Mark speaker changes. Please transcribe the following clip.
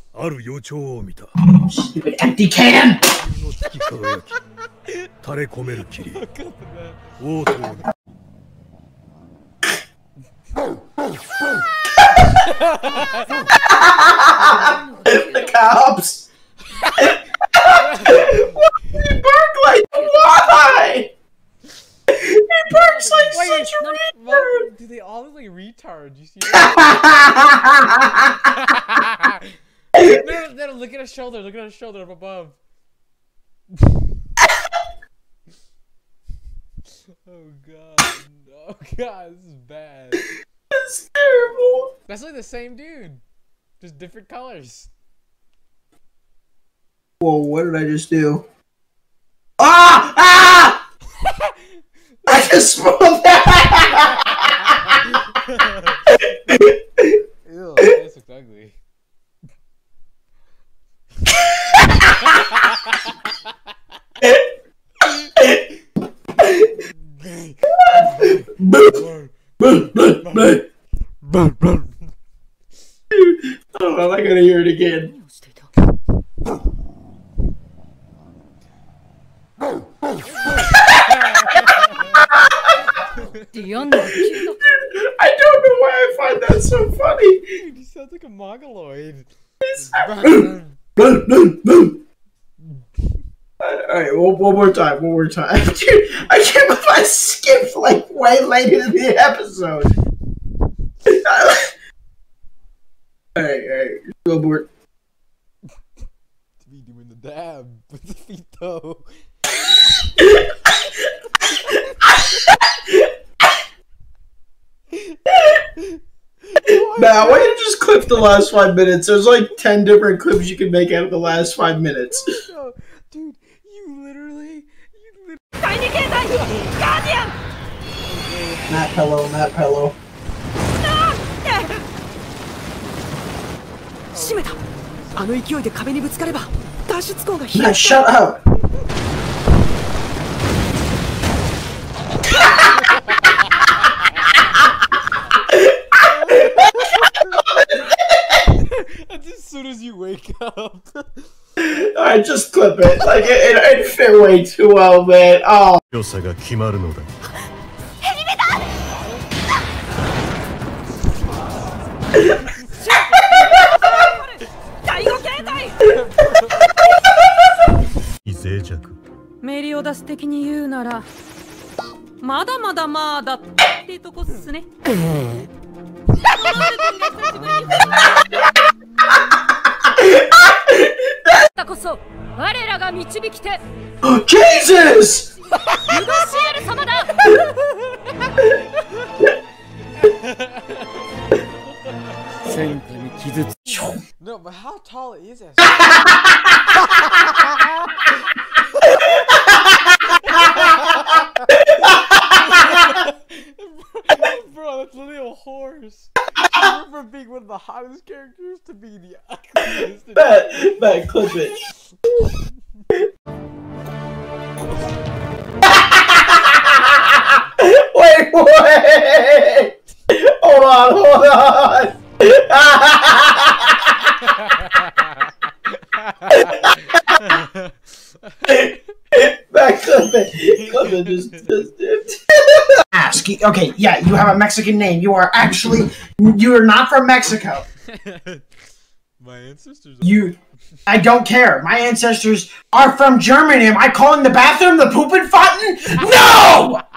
Speaker 1: ある予兆を見た。
Speaker 2: Stupid empty can!
Speaker 1: の月輝き、垂れ込める霧。応答だ。
Speaker 2: The cops! Why did he bark like why? He barks like such a retard!
Speaker 3: Do they all look like retards? You see no, look at his shoulder, look at his shoulder up above. Oh god, this is bad.
Speaker 2: That's terrible.
Speaker 3: That's like the same dude, just different colors.
Speaker 2: Whoa, what did I just do? Ah! Ah! I just spoiled that!
Speaker 3: Ew, this looks ugly.
Speaker 2: Dude, oh, I gotta hear it again. Dude, I don't know why I find that so funny.
Speaker 3: Dude, he sounds like a mongoloid.
Speaker 2: Alright, one more time. Dude, I can't believe I skipped like way late into the episode. Alright, go aboard.
Speaker 3: To be doing the dab with the feet though.
Speaker 2: Nah, why don't you just clip the last 5 minutes? There's like 10 different clips you can make out of the last 5 minutes.
Speaker 3: No, dude, you literally.
Speaker 2: Not pillow, not pillow. Nah, shut up!
Speaker 3: That's as soon as you wake up.
Speaker 2: Alright, just clip it. Like, it fit way too well, man. Oh.
Speaker 1: 強さが決まるのだ。脆弱。
Speaker 4: メリオダス的に言うなら、まだまだまだってとこっすね。だこそ我らが導き手。
Speaker 2: Jesus!
Speaker 4: ユドシエル様だ。戦火に傷つ。
Speaker 3: No, but how tall is that? Bro, that's literally a horse. I remember being one of the hottest characters to be the ugliest.
Speaker 2: Matt, clip it. Wait! Hold on! Matt, clip it, just ask. Okay, yeah, you have a Mexican name. You are not from Mexico.
Speaker 3: My ancestors
Speaker 2: are... I don't care. My ancestors are from Germany. Am I calling the bathroom the Poopenfaten? No!